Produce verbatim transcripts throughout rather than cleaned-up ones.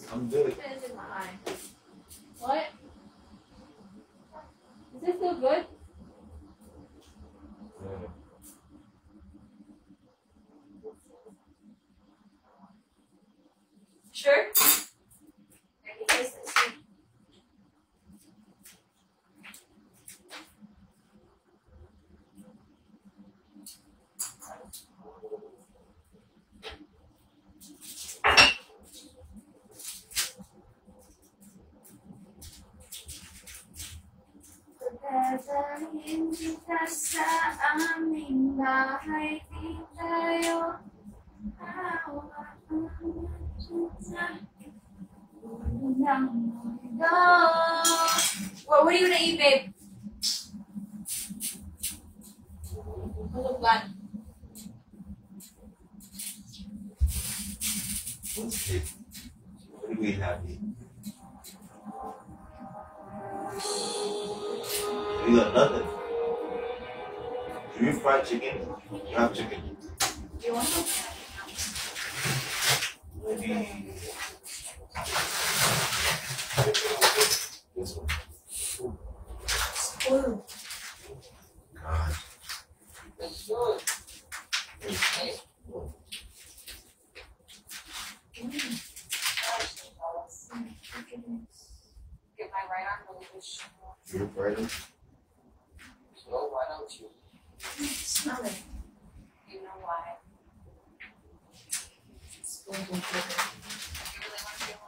I'm good. It's in my eye. What? Is this still good? Yeah. Sure? I can taste it. Dadalhin kita sa aming bahay, di tayo hawak kita. What, what are you gonna eat, babe? Bulugban. What's it? What do we have here? We got nothing. Do you fry chicken? You have chicken. Do you want some? Maybe this one. Ooh. God. Get my right arm a little bit. You're Friday? So why don't you? Smell it. You know why? It's going to be You really want to do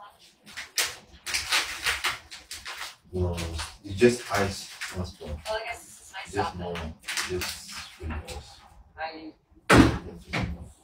lunch? No, it's just ice. Not spoon. Well, I guess this is my Just stuff. normal. Just really nice. I That's really nice.